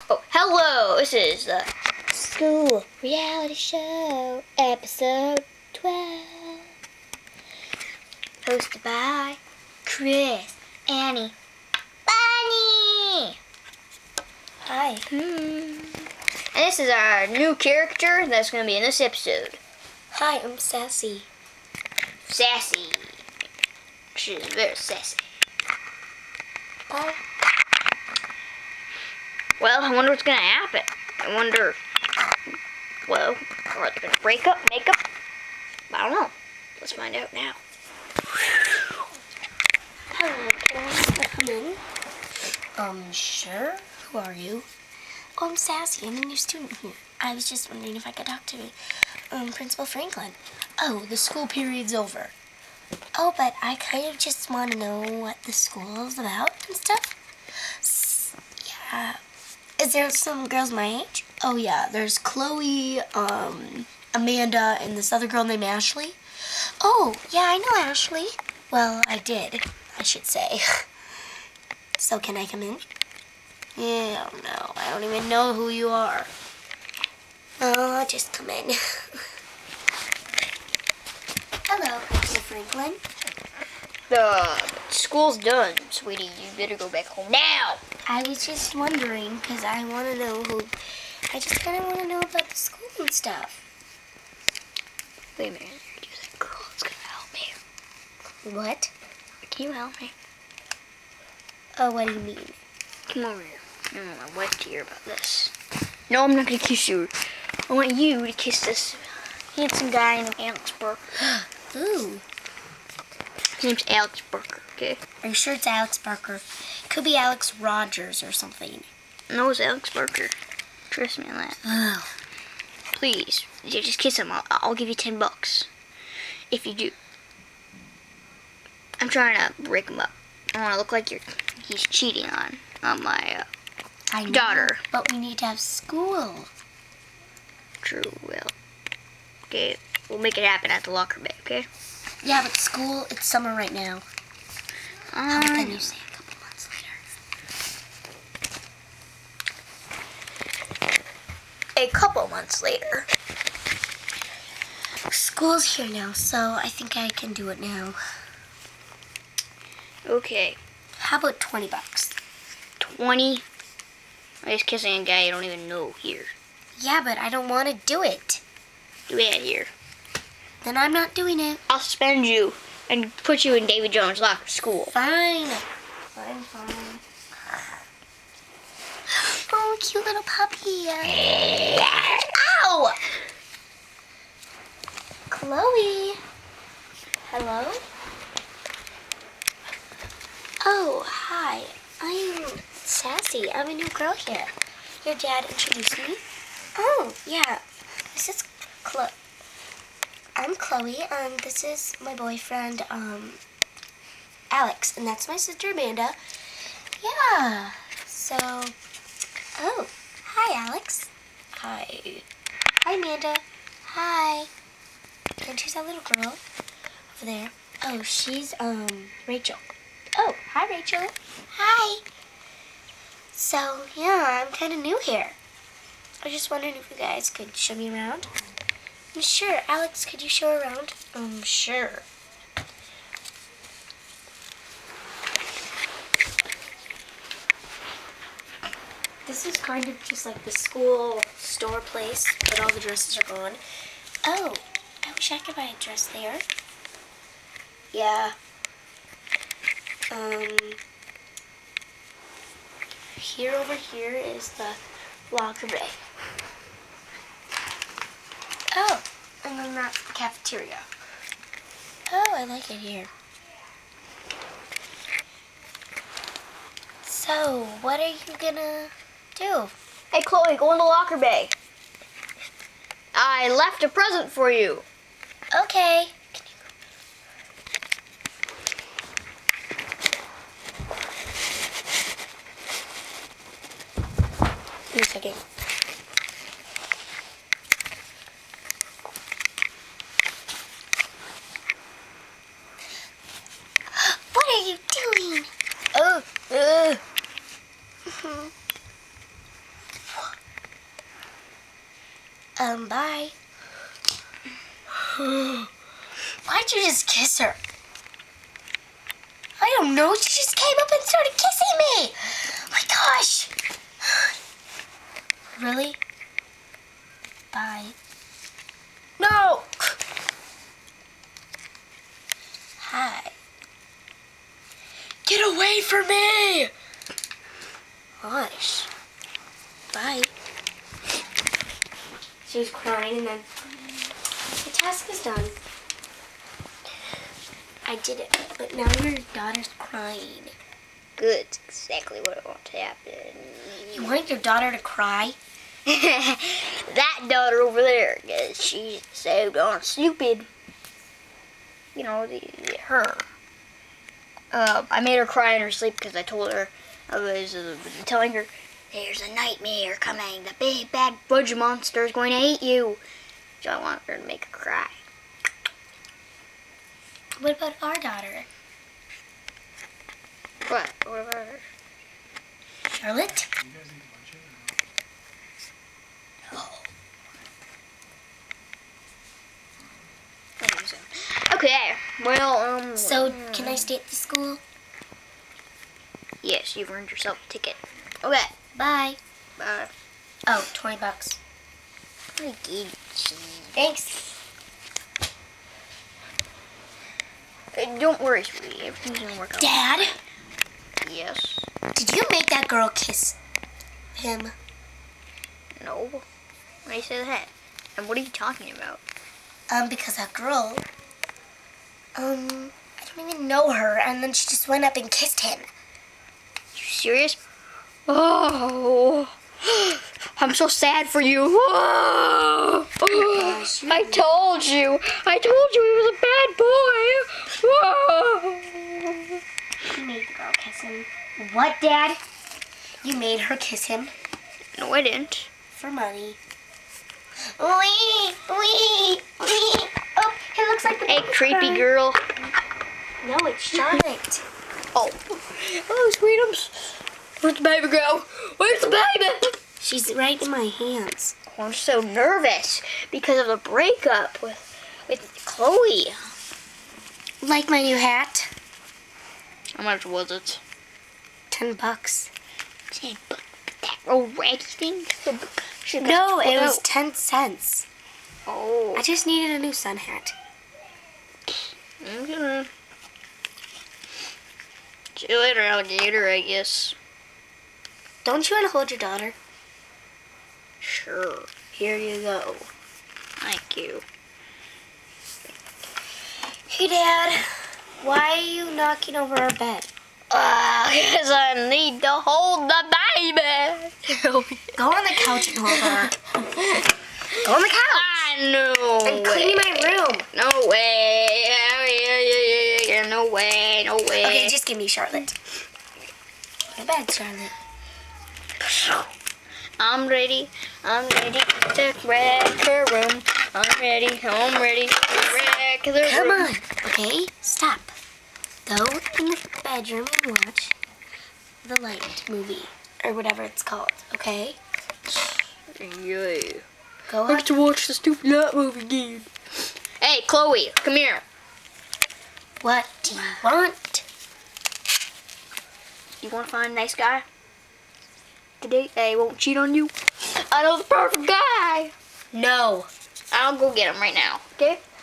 Oh, hello! This is the School Reality Show, episode 12. Hosted by Chris, Annie, Bunny! Hi. And this is our new character that's going to be in this episode. Hi, I'm Sassy. Sassy. She's very sassy. Bye. Well, I wonder what's going to happen. I wonder, well, are they going to break up, make up? I don't know. Let's find out now. Hello, can I come in? Sure. Who are you? Oh, I'm Sassy. I'm a new student here. I was just wondering if I could talk to Principal Franklin. Oh, the school period's over. Oh, but I kind of just want to know what the school is about and stuff. Yeah. Is there some girls my age? Oh, yeah. There's Chloe, Amanda, and this other girl named Ashley. Oh, yeah, I know Ashley. Well, I did, I should say. So can I come in? Yeah, I don't know. I don't even know who you are. Well, I'll just come in. Hello, Mr. Franklin. The school's done, sweetie. You better go back home now. I was just wondering, because I want to know who... I just kind of want to know about the school and stuff. Wait a minute. There's that girl that's going to help me. What? Can you help me? Oh, what do you mean? Come over here. I want my wife to hear about this. No, I'm not going to kiss you. I want you to kiss this handsome guy named Alex Burke. Ooh. His name's Alex Burke, okay? Are you sure it's Alex Barker? Could be Alex Rogers or something. No, it's Alex Burke. Trust me on that. Oh. Please, just kiss him. I'll give you $10 if you do. I'm trying to break him up. I want to look like he's cheating on my I know, daughter. But we need to have school. True, well. Okay, we'll make it happen at the locker bay, okay? Yeah, but school, it's summer right now. How about then you say a couple months later? A couple months later. School's here now, so I think I can do it now. Okay. How about $20? 20? I'm just kissing a guy you don't even know here. Yeah, but I don't want to do it. Do it here. Then I'm not doing it. I'll suspend you and put you in David Jones' locker school. Fine. Fine. Oh, cute little puppy. Ow! Chloe. Hello? Oh, hi. I'm Sassy. I'm a new girl here. Your dad introduced me. Oh, yeah. This is Chloe. I'm Chloe, this is my boyfriend, Alex, and that's my sister, Amanda. Yeah, so, oh, hi, Alex. Hi. Hi, Amanda. Hi. And who's that little girl over there? Oh, she's, Rachel. Oh, hi, Rachel. Hi. So, yeah, I'm kind of new here. I was just wondering if you guys could show me around. Sure. Alex, could you show around? Sure. This is kind of just like the school store place, but all the dresses are gone. Oh, I wish I could buy a dress there. Yeah. Over here is the locker bay. Oh, and then that's the cafeteria. Oh, I like it here. So, what are you gonna do? Hey, Chloe, go in the locker bay. I left a present for you. Okay. Give me a second. What are you doing? Oh, Bye. Why'd you just kiss her? I don't know. She just came up and started kissing me. Oh my gosh. Really? Bye. No. Hi. Get away from me. Gosh. Bye. She was crying and then the task is done. I did it, but now your daughter's crying. Good. It's exactly what I want to happen. You want your daughter to cry? That daughter over there, 'cause she's so darn stupid. You know, her. I made her cry in her sleep because I told her, I was telling her, there's a nightmare coming. The big bad fudge monster is going to eat you. So I want her to make her cry. What about our daughter? What? What about her? Charlotte? Okay, well, So, can I stay at the school? yes, you've earned yourself a ticket. Okay, Bye. bye. Oh, $20. Thanks. Don't worry, sweetie. Everything's gonna work out. Dad, Yes. did you make that girl kiss him? No. Why do you say that? And what are you talking about? Because that girl, I don't even know her, and then she just went up and kissed him. You serious? Oh, I'm so sad for you. Oh, gosh, I told you. He was a bad boy. Oh. You made the girl kiss him. What, Dad? You made her kiss him? No, I didn't. For money. Wee! Wee! Wee! Oh, it looks like the Hey, baby's creepy crying. girl. No, it's Charlotte. Oh, sweetums. Where'd the baby go? Where's the baby? She's right in my hands. Oh, I'm so nervous because of the breakup with Chloe. Like my new hat? How much was it? $10. That old raggy thing? No, it was 10 cents. Oh. I just needed a new sun hat. Okay. See you later, alligator, I guess. Don't you want to hold your daughter? Sure. Here you go. Thank you. Hey, Dad. Why are you knocking over our bed? Because I need to hold the baby. Go on the couch and hold her. Go on the couch. I know. And clean my room. No way. No way. No way. Okay, just give me Charlotte. Go to bed, Charlotte. I'm ready to wreck her room. I'm ready to wreck the room. Come on. Okay, stop. Go in the bedroom and watch the Light movie. Or whatever it's called, okay? Yeah. Go I have on. to watch the stupid Light movie again. Hey, Chloe, come here. What do you want? You want to find a nice guy? Today, I won't cheat on you. I know the perfect guy. No. I'll go get him right now, okay?